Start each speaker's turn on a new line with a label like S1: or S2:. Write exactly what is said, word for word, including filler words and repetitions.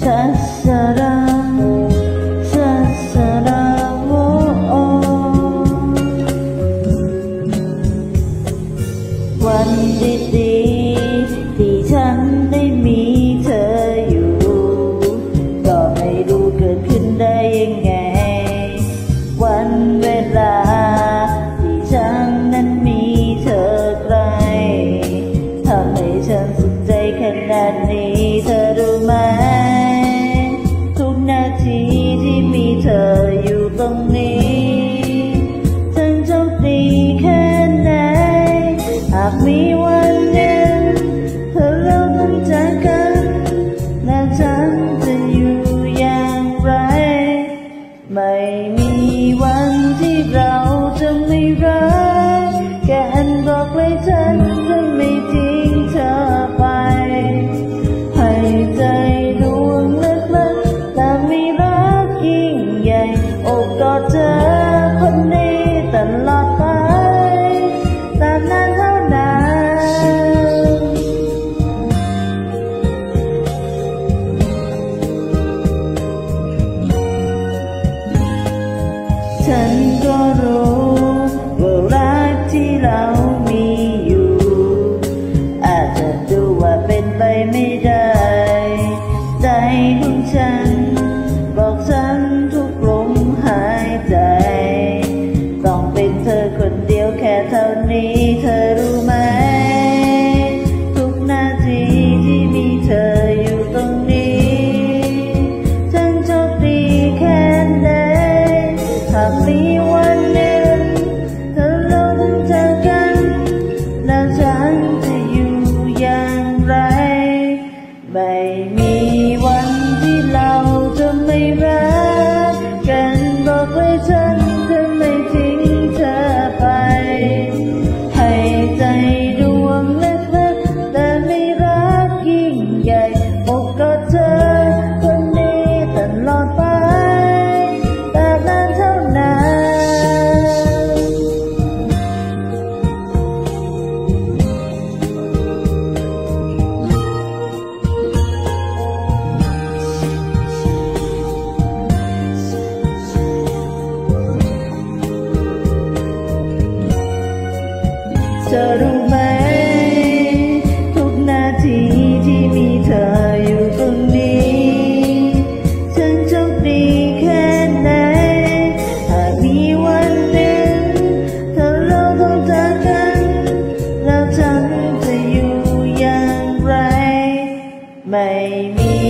S1: ชัสสราชัสสราโอ้วันดีๆที่ฉันได้มีเธออยู่ก็ไม่รู้เกิดขึ้นได้ยังไงวันเวลาที่ฉันนั้นมีเธอใกล้ทำให้ฉันสุขใจขนาดนี้เธอรู้ไหมทุกนาทีที่มีเธออยู่ตรงนี้ฉันโชคดีแค่ไหนหากมีวันหนึ่งเธอเราต้องจากกันแล้วฉันจะอยู่อย่างไรไม่มีวันที่เราจะไม่รักกันบอกเลยฉันจะไม่ทิ้งเธอไปให้ใจดวงเล็กๆแต่ไม่รักยิ่งใหญ่โอบกอดเธอคนนี้ตลอดไปตามนั้นเท่านั้นฉันก็รู้ว่ารักที่เรามีอยู่อาจจะดูว่าเป็นไปไม่ได้ใจของฉันบอกฉันทุกลมหายใจต้องเป็นเธอคนเดียวแค่เท่านี้เธอรู้ไหมทุกนาทีที่มีเธออยู่ตรงนี้ฉันโชคดีแค่ไหนหากมีวันหนึ่งเธอเราต้องจากกันแล้วฉันจะอยู่อย่างไรไม่มีวันที่เราจะไม่รักกันบอกไว้ฉันจะไม่ทิ้งเธอไปให้ใจดวงเล็กๆแต่ไม่รักยิ่งใหญ่อกกอดเธอคนนี้ตลอดไปแต่นั้นเท่านั้นเธอรู้ไหมทุกนาทีที่มีเธออยู่ตรงนี้ฉันโชคดีแค่ไหนหากมีวันหนึ่งเธอเราต้องจากกันแล้วฉันจะอยู่อย่างไรไม่มี